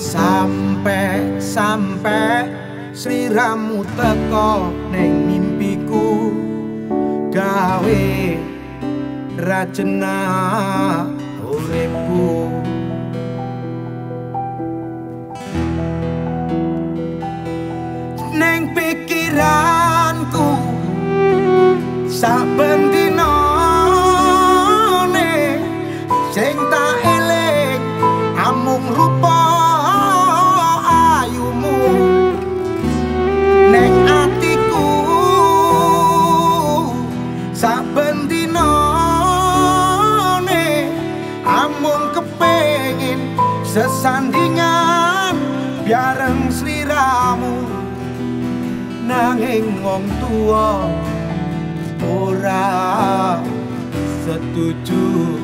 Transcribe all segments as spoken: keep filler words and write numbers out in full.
Sampai sampai sliramu teko ning mimpiku, gawe rajena uripku. Ning pikiranku saben dinane sing tak eling amung rupa ayumu. Ning atiku saben dinane amung kepengin sesandingan bareng sliramu. Nanging wong tuwa ora setuju.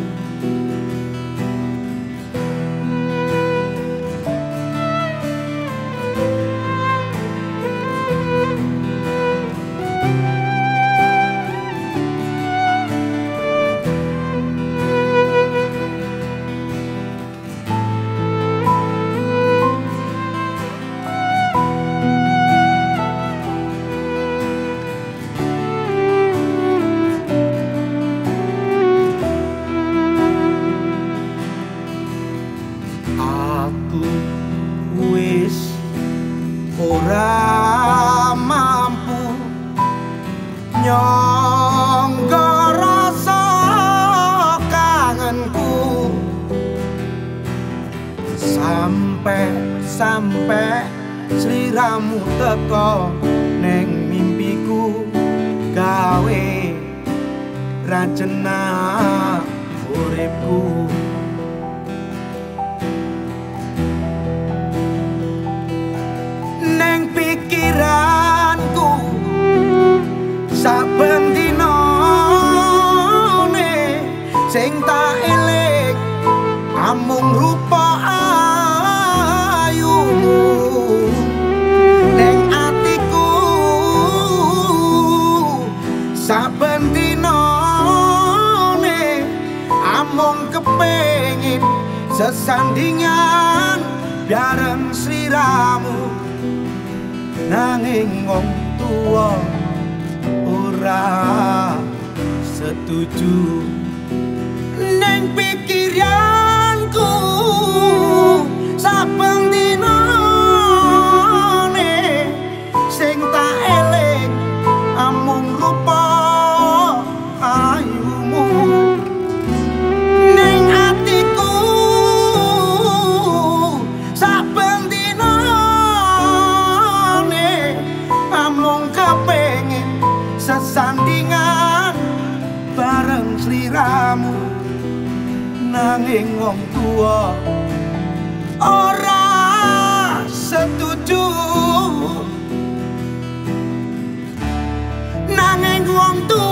Aku wis ora mampu nyangga rasa kangenku. Sampai sampai sliramu teko ning mimpiku, gawe rajena uripku. Neng pikiranku saben dinane sing tak eling amung rupa ayumu. Neng atiku saben dinane amung kepengin sesandingan bareng sliramu. Nanging wong tuwa ora setuju. Ning pikiranku saben dinane sing tak eling amung rupa ayumu. Ning atiku saben kepengin sesandingan bareng sliramu. Nanging wong tuwa ora setuju. Nanging wong tuwa